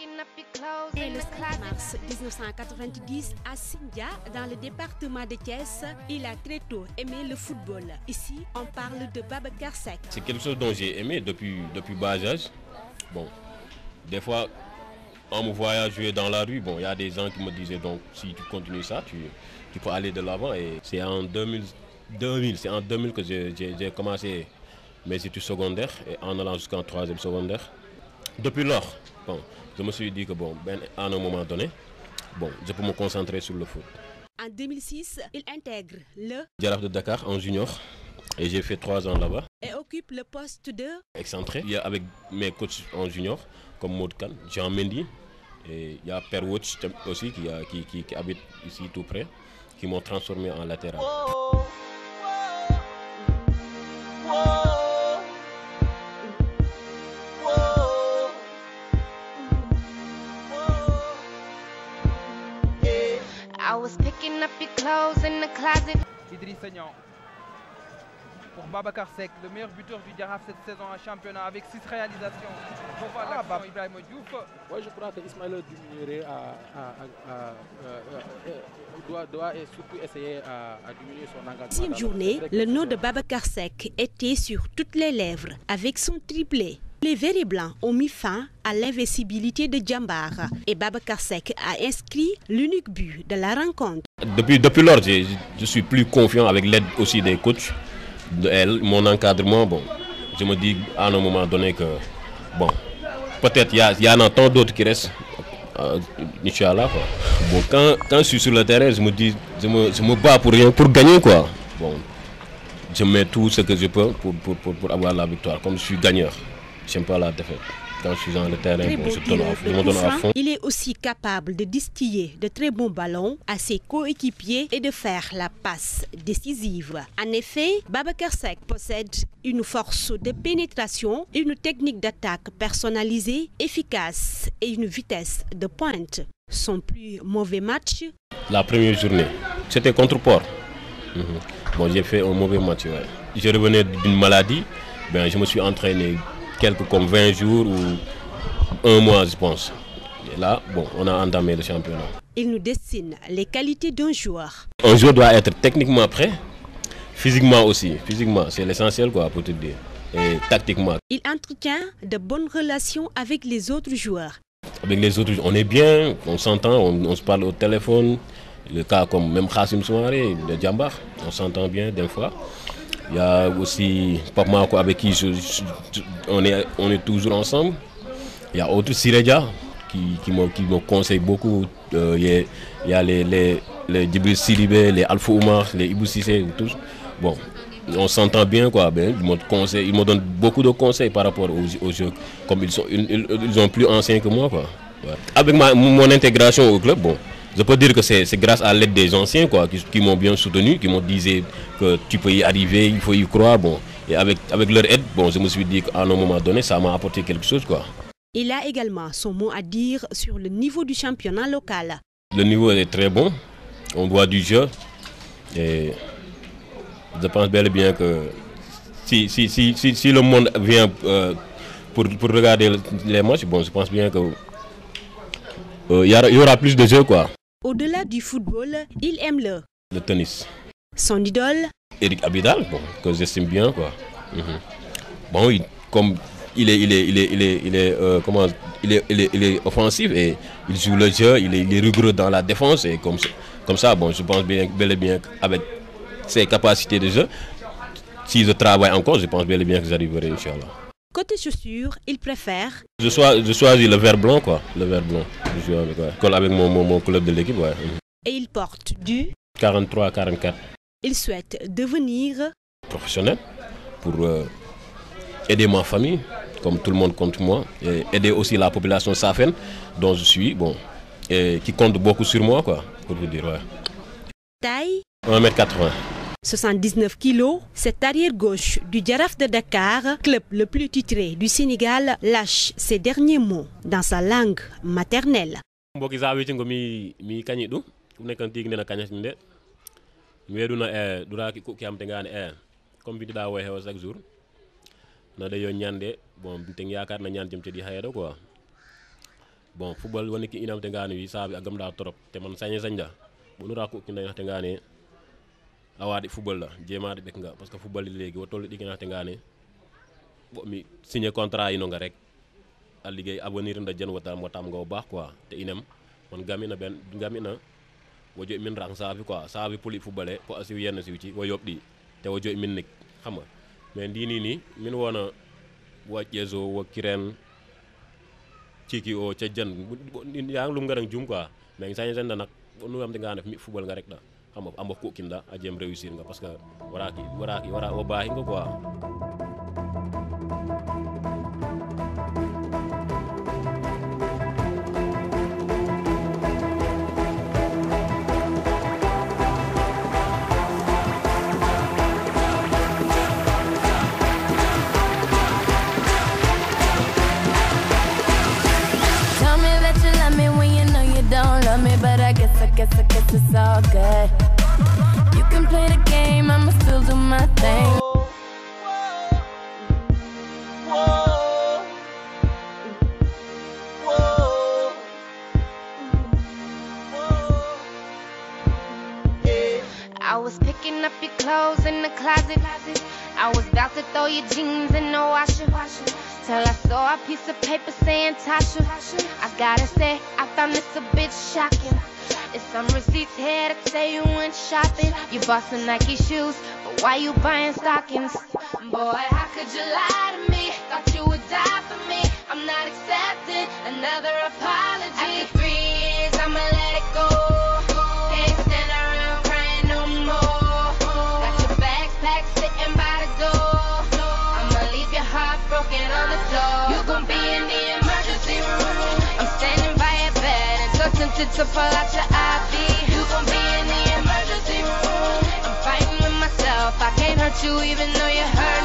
Et le 5 mars 1990, à Sindia, dans le département de Thiès, il a très tôt aimé le football. Ici, on parle de Babacar Seck. C'est quelque chose dont j'ai aimé depuis bas âge. Bon, des fois, en me voyant jouer dans la rue, bon, il y a des gens qui me disaient donc si tu continues ça, tu peux aller de l'avant. Et c'est en 2000 que j'ai commencé mes études secondaires et en allant jusqu'en 3e secondaire. Depuis lors, bon, je me suis dit que bon, à un moment donné, bon, je peux me concentrer sur le foot. En 2006, il intègre le Jaraaf de Dakar en junior et j'ai fait 3 ans là-bas. Et occupe le poste de excentré. Il y a avec mes coachs en junior comme Maud Kane, Jean Mendy et il y a Per Watch aussi qui habite ici tout près, qui m'ont transformé en latéral. I was picking up your clothes in the closet. Idrissa Niang pour Babacar Seck, le meilleur buteur du Jaraaf cette saison en championnat avec 6 réalisations. Voilà, Ibrahima Diouf. Ouais, je crois que Ismaïla diminuerait doit surtout essayer à diminuer son engagement. 6e journée, le nom de Babacar Seck était sur toutes les lèvres avec son triplé. Les Verts et Blancs ont mis fin à l'invincibilité de Djambar et Babacar Seck a inscrit l'unique but de la rencontre. Depuis lors, je suis plus confiant avec l'aide aussi des coachs, mon encadrement. Bon, je me dis à un moment donné que bon, peut-être il y en a tant d'autres qui restent, Inch'Allah. Bon, quand je suis sur le terrain, je me dis, je me bats pour rien, pour gagner quoi. Bon, je mets tout ce que je peux pour avoir la victoire, comme je suis gagneur. J'aime pas la défaite. Quand je suis dans le terrain, bon, je me donne à fond. Il est aussi capable de distiller de très bons ballons à ses coéquipiers et de faire la passe décisive. En effet, Babacar Seck possède une force de pénétration, une technique d'attaque personnalisée, efficace et une vitesse de pointe. Son plus mauvais match? La première journée, c'était contre Port. Bon, j'ai fait un mauvais match. Ouais. Je revenais d'une maladie, je me suis entraîné comme 20 jours ou 1 mois, je pense. Et là, bon, on a entamé le championnat. Il nous dessine les qualités d'un joueur. Un joueur doit être techniquement prêt, physiquement aussi. Physiquement, c'est l'essentiel quoi, pour te dire. Et tactiquement. Il entretient de bonnes relations avec les autres joueurs. Avec les autres, on est bien, on s'entend, on se parle au téléphone. Le cas comme même Khassim Soumaré, de Djambar, on s'entend bien des fois. Il y a aussi Pape Mako avec qui on est toujours ensemble. Il y a autre Sireja qui me conseille beaucoup. Il y a les Djibril Sidibé, les Alpha Oumar, les Ibou Cissé, tous. Bon, on s'entend bien quoi. Ils me donnent beaucoup de conseils par rapport aux jeux. Comme ils sont plus anciens que moi quoi. Ouais. Avec mon intégration au club, bon. Je peux dire que c'est grâce à l'aide des anciens quoi, qui m'ont bien soutenu, qui m'ont dit que tu peux y arriver, il faut y croire. Bon. Et avec leur aide, bon, je me suis dit qu'à un moment donné, ça m'a apporté quelque chose. Quoi. Il a également son mot à dire sur le niveau du championnat local. Le niveau est très bon, on voit du jeu. Et je pense bel et bien que si le monde vient pour regarder les matchs, bon, je pense bien que il y aura plus de jeux quoi. Au-delà du football, il aime le tennis. Son idole? Eric Abidal, bon, que j'estime bien quoi. Bon, comme il est offensif et il joue le jeu, il est rigoureux dans la défense et comme ça, bon, je pense bel et bien qu'avec ses capacités de jeu, si je travaille encore, je pense bel et bien que j'arriverai, Inch'Allah. Côté chaussures, il préfère? Je choisis le vert blanc quoi, le vert blanc. Je joue avec mon club de l'équipe, ouais. Et il porte du 43-44. Il souhaite devenir professionnel pour aider ma famille, comme tout le monde contre moi, et aider aussi la population safène dont je suis, bon, et qui compte beaucoup sur moi quoi, pour vous dire, ouais. Taille? 1m80. 79 kilos, cet arrière-gauche du Jaraaf de Dakar, club le plus titré du Sénégal, lâche ses derniers mots dans sa langue maternelle. bon football woni ki inam te ngani wi saabi agam da torop te man sañda bonura ko ki ndax te ngani awadi football la jemaade bek nga parce que football legi wo tollu digi naxte ngani bo mi signé contrat ino nga rek a liggéey avenir nda jen wata mo tam nga baax quoi te inem man gamina wo joy min rang saabi quoi saabi poli footballé po asiw yenn siw ci wo yobdi te wo joy min nik xam nga mais ndini ni min wona wa jezo wo kiren ciki o ca jan yang lum ngarang jum quoi mais sañ nak nu am te nga def mi football nga rek da xam nga am ko kinda a jem réussir nga parce que wara wo baax nga quoi. I guess it's all good. You can play the game, I'ma still do my thing. I was picking up your clothes in the closet. I was about to throw your jeans in the washer. Till I saw a piece of paper saying Tasha. I gotta say, I found this a bit shocking. It's some receipts here that say you went shopping. You bought some Nike shoes, but why you buying stockings? Boy, how could you lie to me? Thought you would die for me. I'm not accepting another apology. After 3 years, I'ma let it go. Can't stand around crying no more. Got your bags packed sitting by the door. I'ma leave your heart broken on the floor. You gon' be in the emergency room. I'm standing by your bed and so tempted to fall out your IV. You gon' be in the emergency room. I'm fighting with myself. I can't hurt you even though you hurt